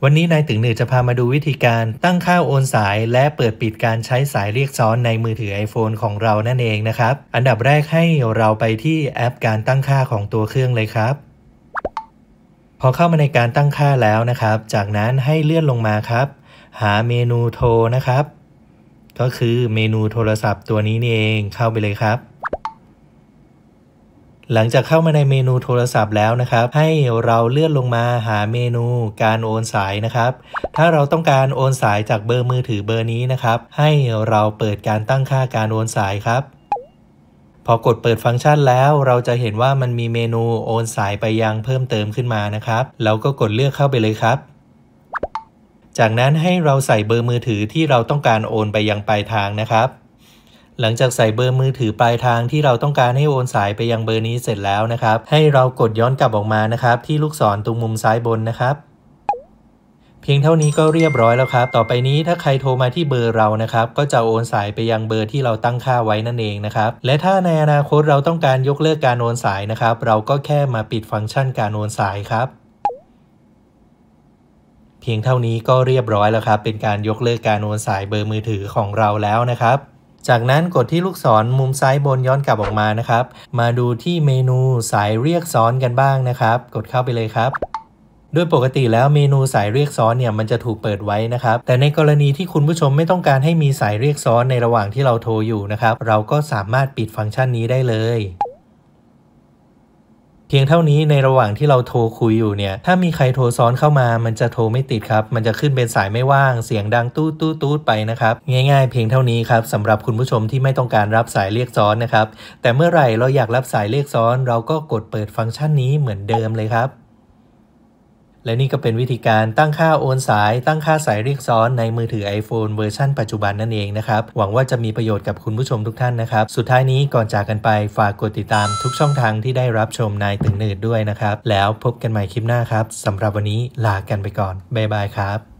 วันนี้นายตึงหนือจะพามาดูวิธีการตั้งค่าโอนสายและเปิดปิดการใช้สายเรียกซ้อนในมือถือ iPhone ของเรานั่นเองนะครับอันดับแรกให้เราไปที่แอปการตั้งค่าของตัวเครื่องเลยครับพอเข้ามาในการตั้งค่าแล้วนะครับจากนั้นให้เลื่อนลงมาครับหาเมนูโทรนะครับก็คือเมนูโทรศัพท์ตัวนี้นี่เองเข้าไปเลยครับหลังจากเข้ามาในเมนูโทรศัพท์แล้วนะครับให้เราเลื่อนลงมาหาเมนูการโอนสายนะครับถ้าเราต้องการโอนสายจากเบอร์มือถือเบอร์นี้นะครับให้เราเปิดการตั้งค่าการโอนสายครับพอกดเปิดฟังก์ชันแล้วเราจะเห็นว่ามันมีเมนูโอนสายไปยังเพิ่มเติมขึ้นมานะครับแล้วก็กดเลือกเข้าไปเลยครับจากนั้นให้เราใส่เบอร์มือถือที่เราต้องการโอนไปยังปลายทางนะครับหลังจากใส่เบอร์มือถือปลายทางที่เราต้องการให้โอนสายไปยังเบอร์นี้เสร็จแล้วนะครับให้เรากดย้อนกลับออกมานะครับที่ลูกศรตรงมุมซ้ายบนนะครับเพียงเท่านี้ก็เรียบร้อยแล้วครับต่อไปนี้ถ้าใครโทรมาที่เบอร์เรานะครับก็จะโอนสายไปยังเบอร์ที่เราตั้งค่าไว้นั่นเองนะครับและถ้าในอนาคตเราต้องการยกเลิกการโอนสายนะครับเราก็แค่มาปิดฟังก์ชันการโอนสายครับเพียงเท่านี้ก็เรียบร้อยแล้วครับเป็นการยกเลิกการโอนสายเบอร์มือถือของเราแล้วนะครับจากนั้นกดที่ลูกศรมุมซ้ายบนย้อนกลับออกมานะครับมาดูที่เมนูสายเรียกซ้อนกันบ้างนะครับกดเข้าไปเลยครับโดยปกติแล้วเมนูสายเรียกซ้อนเนี่ยมันจะถูกเปิดไว้นะครับแต่ในกรณีที่คุณผู้ชมไม่ต้องการให้มีสายเรียกซ้อนในระหว่างที่เราโทรอยู่นะครับเราก็สามารถปิดฟังก์ชันนี้ได้เลยเพียงเท่านี้ในระหว่างที่เราโทรคุยอยู่เนี่ยถ้ามีใครโทรซ้อนเข้ามามันจะโทรไม่ติดครับมันจะขึ้นเป็นสายไม่ว่างเสียงดังตู้ตู้ตู้ไปนะครับง่ายๆเพียงเท่านี้ครับสำหรับคุณผู้ชมที่ไม่ต้องการรับสายเรียกซ้อนนะครับแต่เมื่อไหร่เราอยากรับสายเรียกซ้อนเราก็กดเปิดฟังก์ชันนี้เหมือนเดิมเลยครับและนี่ก็เป็นวิธีการตั้งค่าโอนสายตั้งค่าสายเรียกซ้อนในมือถือ iPhone เวอร์ชันปัจจุบันนั่นเองนะครับหวังว่าจะมีประโยชน์กับคุณผู้ชมทุกท่านนะครับสุดท้ายนี้ก่อนจากกันไปฝากกดติดตามทุกช่องทางที่ได้รับชมนายตึงหนืดด้วยนะครับแล้วพบกันใหม่คลิปหน้าครับสำหรับวันนี้ลากันไปก่อนบ๊ายบายครับ